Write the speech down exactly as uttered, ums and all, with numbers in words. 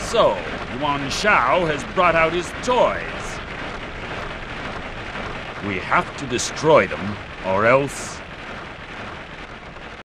So, Yuan Shao has brought out his toys. We have to destroy them, or else...